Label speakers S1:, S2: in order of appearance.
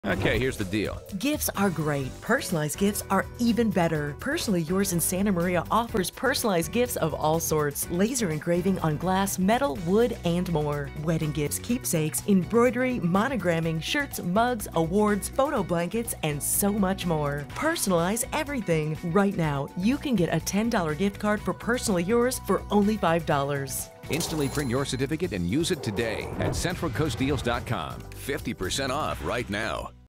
S1: Okay, here's the deal.
S2: Gifts are great. Personalized gifts are even better. Personally Yours in Santa Maria offers personalized gifts of all sorts. Laser engraving on glass, metal, wood, and more. Wedding gifts, keepsakes, embroidery, monogramming, shirts, mugs, awards, photo blankets, and so much more. Personalize everything. Right now, you can get a $10 gift card for Personally Yours for only $5.
S1: Instantly print your certificate and use it today at CentralCoastDeals.com.
S3: 50% off right now.